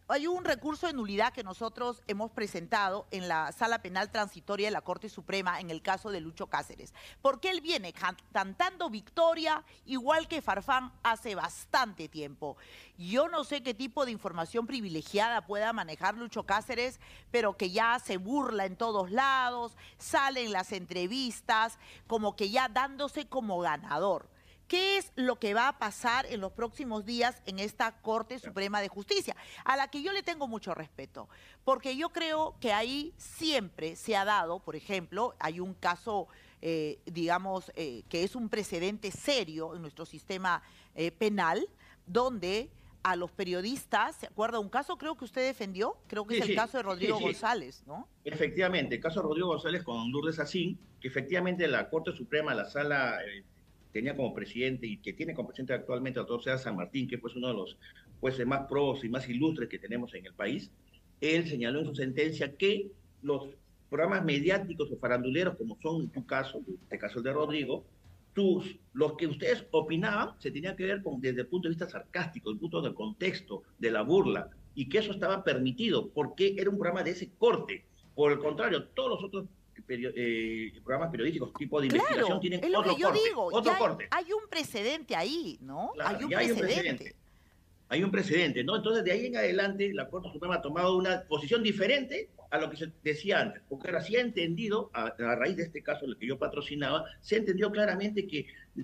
hay un recurso de nulidad que nosotros hemos presentado en la Sala Penal Transitoria de la Corte Suprema en el caso de Lucho Cáceres, porque él viene cantando victoria igual que Farfán hace bastante tiempo. Yo no sé qué tipo de información privilegiada pueda manejar Lucho Cáceres, pero que ya se burla en todos lados, sale en las entrevistas, como que ya dándose como ganador. ¿Qué es lo que va a pasar en los próximos días en esta Corte Suprema de Justicia? A la que yo le tengo mucho respeto, porque yo creo que ahí siempre se ha dado, por ejemplo, hay un caso, digamos, que es un precedente serio en nuestro sistema penal, donde a los periodistas, ¿se acuerda un caso creo que usted defendió? Creo que es el caso de Rodrigo González, ¿no? Efectivamente, el caso de Rodrigo González con Lourdes Asín, que efectivamente la Corte Suprema, la Sala tenía como presidente y que tiene como presidente actualmente al doctor César San Martín, que es uno de los jueces más pros y más ilustres que tenemos en el país. Él señaló en su sentencia que los programas mediáticos o faranduleros, como son en tu caso, en este caso el de Rodrigo, los que ustedes opinaban se tenían que ver desde el punto de vista sarcástico, el punto del contexto, de la burla, y que eso estaba permitido porque era un programa de ese corte. Por el contrario, todos los otros programas periodísticos tipo de investigación tienen es lo otro que yo corte, digo, otro corte. Hay un precedente ahí, ¿no? Claro, hay un ya precedente. Hay un precedente, ¿no? Entonces, de ahí en adelante, la Corte Suprema ha tomado una posición diferente a lo que se decía antes, porque ahora sí ha entendido, a raíz de este caso, el que yo patrocinaba, se ha entendido claramente que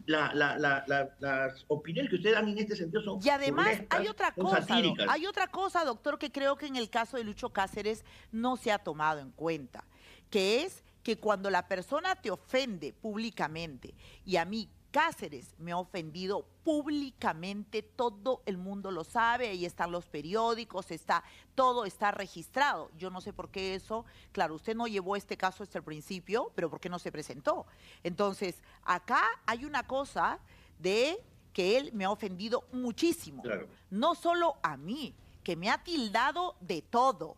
las opiniones que ustedes dan en este sentido son y además satíricas. Hay otra cosa, doctor, que creo que en el caso de Lucho Cáceres no se ha tomado en cuenta, que es que cuando la persona te ofende públicamente, y a mí Cáceres me ha ofendido públicamente, todo el mundo lo sabe, ahí están los periódicos, todo está registrado. Yo no sé por qué eso, claro, usted no llevó este caso hasta el principio, pero ¿por qué no se presentó? Entonces, acá hay una cosa de que él me ha ofendido muchísimo, Claro. No solo a mí, que me ha tildado de todo.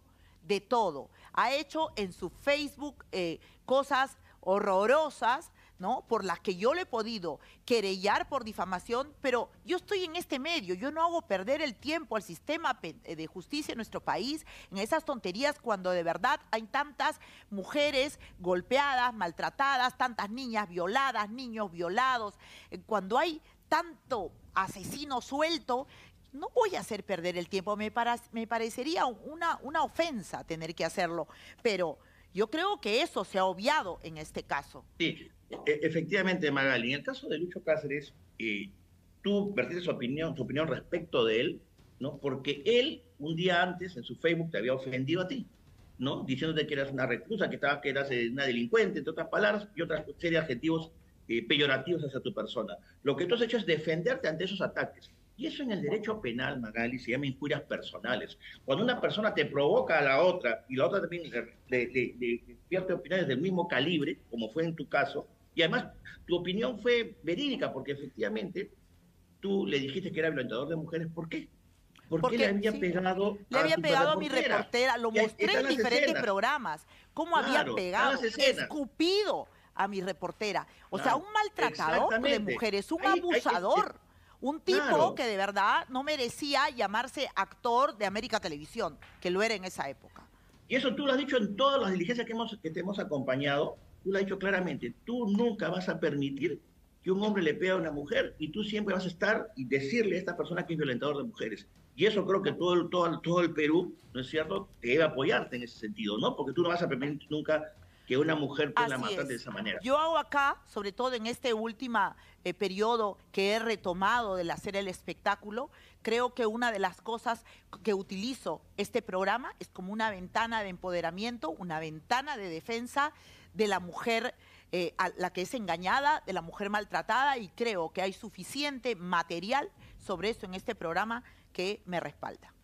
Ha hecho en su Facebook cosas horrorosas, ¿no? Por las que yo le he podido querellar por difamación, pero yo estoy en este medio, yo no hago perder el tiempo al sistema de justicia en nuestro país en esas tonterías cuando de verdad hay tantas mujeres golpeadas, maltratadas, tantas niñas violadas, niños violados, cuando hay tanto asesino suelto. No voy a hacer perder el tiempo, me parecería una ofensa tener que hacerlo, pero yo creo que eso se ha obviado en este caso. Sí, efectivamente, Magali, en el caso de Lucho Cáceres, tú vertiste su opinión respecto de él, ¿no? Porque él, un día antes, en su Facebook, te había ofendido a ti, ¿no? Diciéndote que eras una reclusa, que eras una delincuente, entre otras palabras, y otra serie de adjetivos peyorativos hacia tu persona. Lo que tú has hecho es defenderte ante esos ataques. Y eso en el derecho penal, Magali, se llama injurias personales. Cuando una persona te provoca a la otra y la otra también le vierte opiniones del mismo calibre, como fue en tu caso, y además tu opinión fue verídica, porque efectivamente tú le dijiste que era violentador de mujeres. ¿Por qué? Porque le había pegado le había pegado a mi reportera, lo mostré en diferentes programas, cómo había pegado, escupido a mi reportera. O sea, un maltratador de mujeres, un abusador. Un tipo que de verdad no merecía llamarse actor de América Televisión, que lo era en esa época. Y eso tú lo has dicho en todas las diligencias que te hemos acompañado, tú lo has dicho claramente, tú nunca vas a permitir que un hombre le pegue a una mujer y tú siempre vas a estar y decirle a esta persona que es violentador de mujeres. Y eso creo que todo el Perú, ¿no es cierto?, te debe apoyarte en ese sentido, ¿no? Porque tú no vas a permitir nunca que una mujer pueda matar de esa manera. Yo hago acá, sobre todo en este último periodo que he retomado del hacer el espectáculo, creo que una de las cosas que utilizo este programa es como una ventana de empoderamiento, una ventana de defensa de la mujer a la que es engañada, de la mujer maltratada, y creo que hay suficiente material sobre eso en este programa que me respalda.